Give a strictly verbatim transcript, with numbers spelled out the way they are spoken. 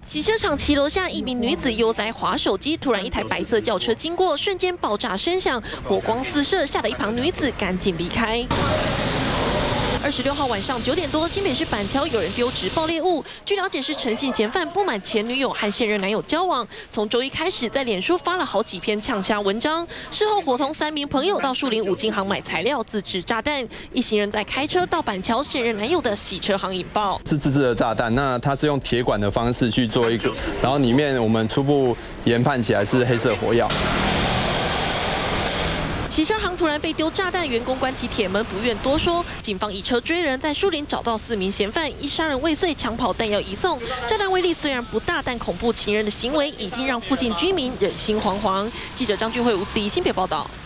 洗车场骑楼下，一名女子悠哉滑手机，突然一台白色轿车经过，瞬间爆炸声响，火光四射，吓得一旁女子赶紧离开。 二十六号晚上九点多，新北市板桥有人丢掷爆裂物。据了解，是陈姓嫌犯不满前女友和现任男友交往，从周一开始在脸书发了好几篇呛虾文章。事后伙同三名朋友到树林五金行买材料，自制炸弹。一行人在开车到板桥现任男友的洗车行引爆， 是自制的炸弹。那它是用铁管的方式去做一个，然后里面我们初步研判起来是黑色火药。 洗车行突然被丢炸弹，员工关起铁门，不愿多说。警方以车追人，在树林找到四名嫌犯，因杀人未遂抢跑弹药移送。炸弹威力虽然不大，但恐怖情人的行为已经让附近居民人心惶惶。记者张俊慧、吴子怡新北报道。